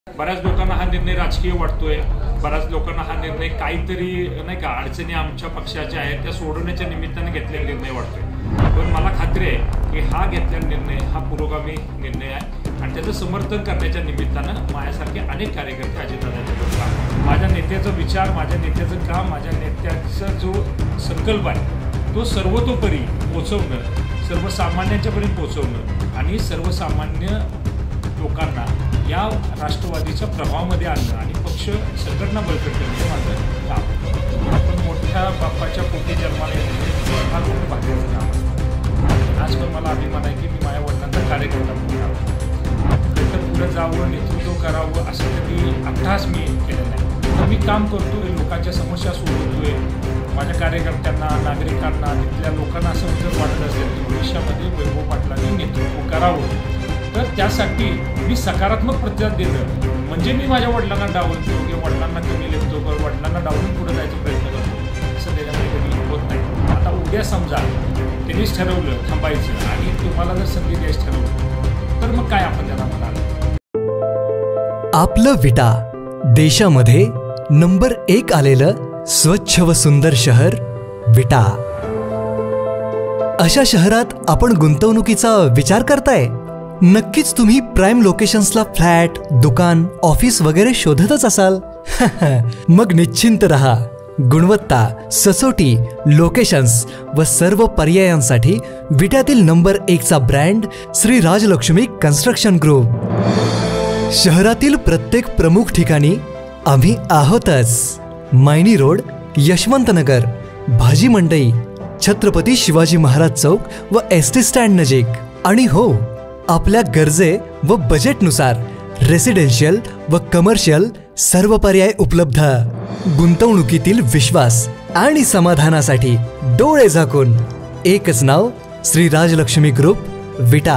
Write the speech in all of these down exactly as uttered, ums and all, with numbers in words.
बऱ्याच लोकांना हा निर्णय राजकीय वाटतोय, बऱ्याच लोकांना हा निर्णय काहीतरी नाही का अडचणी आमच्या पक्षाच्या आहेत त्या सोडवण्याच्या निमित्ताने घेतलेला निर्णय वाटतोय. पण मला खात्री आहे की हा घेतलेला निर्णय हा पुरोगामी निर्णय आहे आणि त्याचं समर्थन करण्याच्या निमित्तानं माझ्यासारखे अनेक कार्यकर्ते अजितदादांच्या बरोबर आहेत. माझ्या नेत्याचा विचार, माझ्या नेत्याचं काम, माझ्या नेत्याचा जो संकल्प आहे तो सर्वतोपरी पोचवणं, सर्वसामान्यांच्यापर्यंत पोचवणं आणि सर्वसामान्य लोकांना या राष्ट्रवादीच्या प्रभावामध्ये आणणं आणि पक्ष संघटना बळकट करणं हे माझं काम. आपण मोठ्या बाप्पाच्या पोटी जन्माला येणे फार मोठं भाग्याचं काम असतं. आज पण मला अभिमान आहे की मी माझ्या वडिलांचा कार्यकर्ता म्हणून तर पुढे जावं, नेतृत्व करावं असं कधी अट्टहास मी केलेलं नाही. तर मी काम करतोय, लोकांच्या समस्या सोडवतोय. माझ्या कार्यकर्त्यांना, नागरिकांना, तिथल्या लोकांना असं जर वाटत असेल की भविष्यामध्ये वैभव पाटलांनी नेतृत्व करावं तर त्यासाठी मी सकारात्मक प्रतिसाद देणं म्हणजे मी माझ्या वडिलांना डावलतो किंवा वडिलांना कमी लेखतो किंवा वडिलांना डावलून पुढे जायचा प्रयत्न करतो असं त्याच्यामध्ये कधी होत नाही. आता उद्या समजा त्यांनीच ठरवलं थांबायचं आणि तुम्हाला जर संधी द्यायची ठरवलं तर मग काय आपण त्याला म्हणाल. आपलं विटा देशामध्ये नंबर एक आलेलं स्वच्छ व सुंदर शहर विटा. अशा शहरात आपण गुंतवणुकीचा विचार करताय. नक्कीच तुम्ही प्राइम लोकेशन्सला फ्लॅट, दुकान, ऑफिस वगैरे शोधतच असाल. मग निश्चिंत रहा. गुणवत्ता, सचोटी, लोकेशन्स व सर्व पर्यायांसाठी विट्यातील नंबर एकचा brand Shri Rajlakshmi construction group. शहरातील प्रत्येक प्रमुख ठिकाणी आम्ही आहोतच. मायनी रोड, यशवंतनगर, भाजी मंडई, छत्रपती शिवाजी महाराज चौक व एस टी स्टँड नजीक. आणि हो, आपल्या गरजे व बजेटनुसार रेसिडेन्शियल व कमर्शियल सर्व पर्याय उपलब्ध. गुंतवणुकीतील विश्वास आणि समाधानासाठी डोळे झाकून एकच नाव श्री राजलक्ष्मी ग्रुप विटा.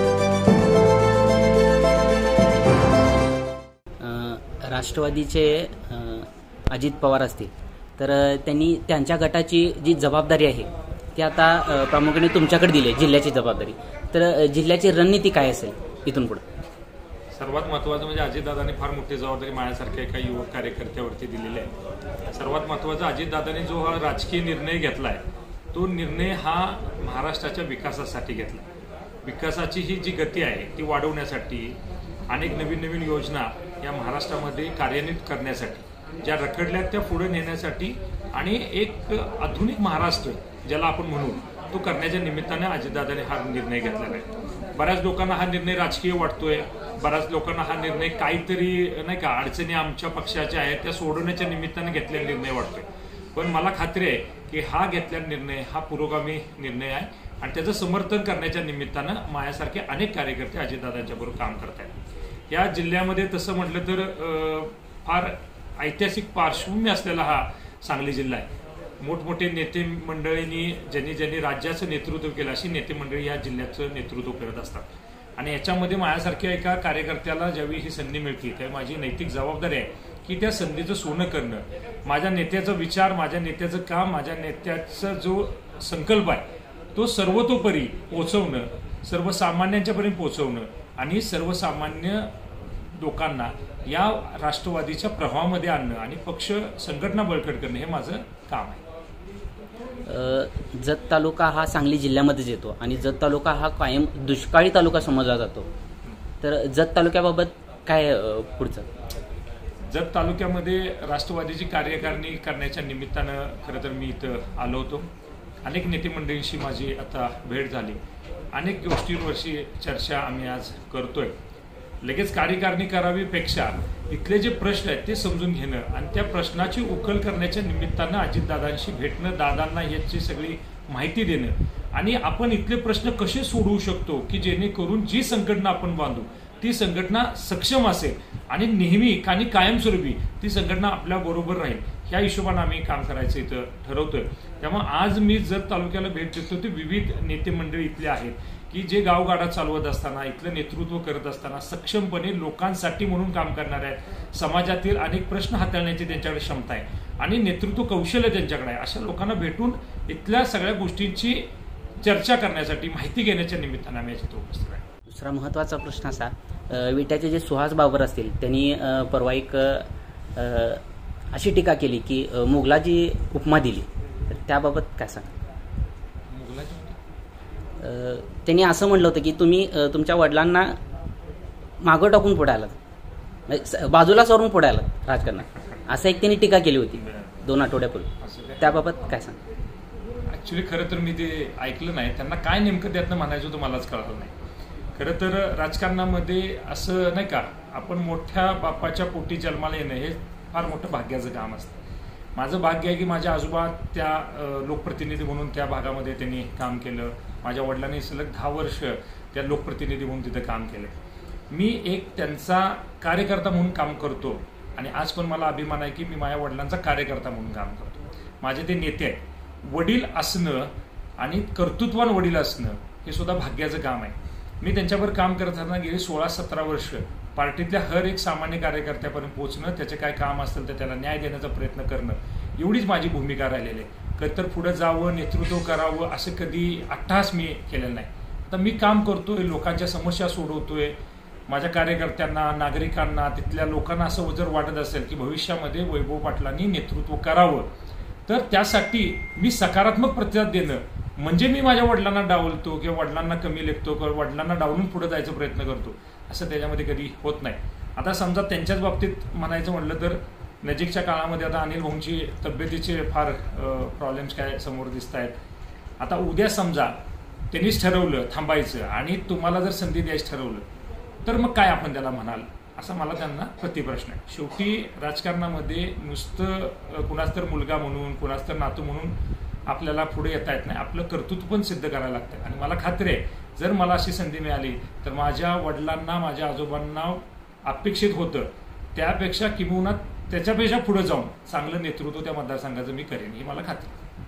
राष्ट्रवादीचे अजित पवार असतील तर त्यांनी त्यांच्या गटाची जी जबाबदारी आहे ती आता प्रामुख्याने तुमच्याकडे दिली आहे, जिल्ह्याची जबाबदारी. तर जिल्ह्याची रणनीती काय असेल इथून पुढे? सर्वात महत्त्वाचं म्हणजे अजितदादांनी फार मोठी जबाबदारी माझ्यासारख्या एका युवक कार्यकर्त्यावरती दिलेली आहे. सर्वात महत्त्वाचं अजितदादांनी जो हा राजकीय निर्णय घेतला आहे तो निर्णय हा महाराष्ट्राच्या विकासासाठी घेतला. विकासाची ही जी गती आहे ती वाढवण्यासाठी, अनेक नवीन नवीन योजना या महाराष्ट्रामध्ये कार्यान्वित करण्यासाठी, ज्या रखडल्यात त्या पुढे नेण्यासाठी आणि एक आधुनिक महाराष्ट्र ज्याला आपण म्हणू तो करण्याच्या निमित्ताने अजितदादांनी हा निर्णय घेतलेला आहे. बऱ्याच लोकांना हा निर्णय राजकीय वाटतोय, बऱ्याच लोकांना हा निर्णय काहीतरी नाही का अडचणी आमच्या पक्षाच्या आहेत त्या सोडवण्याच्या निमित्ताने घेतलेला निर्णय वाटतोय. पण मला खात्री आहे की हा घेतलेला निर्णय हा पुरोगामी निर्णय आहे आणि त्याचं समर्थन करण्याच्या निमित्तानं माझ्यासारखे अनेक कार्यकर्ते अजितदादांच्या बरोबर काम करत आहेत. या जिल्ह्यामध्ये तसं म्हटलं तर फार ऐतिहासिक पार्श्वभूमी असलेला हा सांगली जिल्हा आहे. मोठमोठे नेते मंडळींनी ज्यांनी ज्यांनी राज्याचं नेतृत्व केलं अशी नेते मंडळी या जिल्ह्याचं नेतृत्व करत असतात आणि याच्यामध्ये माझ्यासारख्या एका कार्यकर्त्याला ज्यावेळी ही संधी मिळते त्यावेळी माझी नैतिक जबाबदारी आहे की त्या संधीचं सोनं करणं. माझ्या नेत्याचा विचार, माझ्या नेत्याचं काम, माझ्या नेत्याचा जो संकल्प आहे तो सर्वतोपरी पोचवणं, सर्वसामान्यांच्यापर्यंत पोचवणं आणि सर्वसामान्य लोकांना या राष्ट्रवादीच्या प्रभावामध्ये आणणं आणि पक्ष संघटना बळकट करणं हे माझं काम आहे. जत तालुका हा सांगली जिल्ह्यामध्येच येतो आणि जत तालुका हा कायम दुष्काळी तालुका समजला जातो. तर जत तालुक्याबाबत काय पुढचं? जत तालुक्यामध्ये राष्ट्रवादीची कार्यकारिणी करण्याच्या निमित्तानं खरं तर मी इथं आलो होतो. अनेक नेते मंडळींशी माझी आता भेट झाली. अनेक गोष्टींवरची चर्चा आम्ही आज करतोय. लगेच कार्यकारिणी करावीपेक्षा इथले जे प्रश्न आहेत ते समजून घेणं आणि त्या प्रश्नाची उकल करण्याच्या निमित्तानं अजितदादांशी भेटणं, दादांना याची सगळी माहिती देणं आणि आपण इथले प्रश्न कसे सोडवू शकतो की जेणेकरून जी संघटना आपण बांधू ती संघटना सक्षम असेल आणि नेहमी आणि कायमस्वरूपी ती संघटना आपल्या बरोबर राहील ह्या हिशोबाने आम्ही काम करायचं इथं ठरवतोय. त्यामुळे आज मी जत तालुक्याला भेट देतो ते विविध नेते मंडळी इथले आहेत की जे गावगाडा चालवत असताना, इथलं नेतृत्व करत असताना सक्षमपणे लोकांसाठी म्हणून काम करणार आहेत. समाजातील अनेक प्रश्न हाताळण्याची त्यांच्याकडे क्षमता आहे आणि नेतृत्व कौशल्य त्यांच्याकडे आहे. अशा लोकांना भेटून इथल्या सगळ्या गोष्टींची चर्चा करण्यासाठी, माहिती घेण्याच्या निमित्तानं आम्ही याच्यात उपस्थित आहे. दुसरा महत्त्वाचा प्रश्न असा, अ, विट्याचे जे सुहास बाबर असतील त्यांनी अ, परवा एक अ, अशी टीका केली की अ, मुघलाची उपमा दिली, तर त्याबाबत काय सांगा? अ, त्यांनी असं म्हणलं होतं की तुम्ही अ, तुमच्या वडिलांना मागं टाकून पुढे आलात, म्हणजे स- बाजूला सरून पुढे आलात राजकारणात, असं एक त्यांनी टीका केली होती दोन आठवड्यापूर्वी, त्याबाबत काय सांगा? ऍक्च्युली खरं तर मी ते ऐकलं नाही, त्यांना काय नेमकं त्यातनं म्हणायचं होतं मलाच कळलं नाही. खरं तर राजकारणामध्ये असं नाही का, आपण मोठ्या बापाच्या पोटी जन्माला येणं हे फार मोठं भाग्याचं काम असतं. माझं भाग्य आहे की माझ्या आजोबा त्या अ, लोकप्रतिनिधी म्हणून त्या भागामध्ये त्यांनी काम केलं. माझ्या वडिलांनी सलग दहा वर्ष त्या लोकप्रतिनिधी म्हणून तिथं काम केलं. मी एक त्यांचा कार्यकर्ता म्हणून काम करतो आणि आज पण मला अभिमान आहे की मी माझ्या वडिलांचा कार्यकर्ता म्हणून काम करतो. माझे ते नेते आहेत. वडील असणं आणि कर्तृत्वान वडील असणं हे सुद्धा भाग्याचं काम आहे. मी त्यांच्यावर काम करत असताना गेली सोळा सतरा वर्ष पार्टीतल्या हर एक सामान्य कार्यकर्त्यापर्यंत पोहोचणं, त्याचे काय काम असतील तर त्याला न्याय देण्याचा प्रयत्न करणं, एवढीच माझी भूमिका राहिलेली आहे. कधी तर पुढे जावं, नेतृत्व करावं असं कधी अट्टहास मी केलेलं नाही. आता मी काम करतोय, लोकांच्या समस्या सोडवतोय. माझ्या कार्यकर्त्यांना, नागरिकांना, तिथल्या लोकांना असं जर वाटत असेल की भविष्यामध्ये वैभव पाटलांनी नेतृत्व करावं, तर त्यासाठी मी सकारात्मक प्रतिसाद देणं म्हणजे मी माझ्या वडिलांना डावलतो किंवा वडिलांना कमी लेखतो किंवा वडिलांना डावलून पुढे जायचा प्रयत्न करतो, असं त्याच्यामध्ये कधी होत नाही. आता समजा त्यांच्याच बाबतीत म्हणायचं म्हटलं तर नजीकच्या काळामध्ये आता अनिल भाऊंची तब्येतीचे फार प्रॉब्लेम्स काय समोर दिसत आहेत. आता उद्या समजा त्यांनीच ठरवलं थांबायचं आणि तुम्हाला जर संधी द्यायची ठरवलं तर मग काय आपण त्याला म्हणाल, असा मला त्यांना प्रतिप्रश्न आहे. शेवटी राजकारणामध्ये नुसतं कुणाच तर मुलगा म्हणून, कुणाच तर नातू म्हणून आपल्याला पुढे येता येत नाही. आपलं कर्तृत्व पण सिद्ध करायला लागतं आणि मला खात्री आहे जर मला अशी संधी मिळाली तर माझ्या वडिलांना, माझ्या आजोबांना अपेक्षित होतं त्यापेक्षा किंबहुना त्याच्यापेक्षा पुढे जाऊन चांगलं नेतृत्व त्या मतदारसंघाचं मी करेन, ही मला खात्री आहे.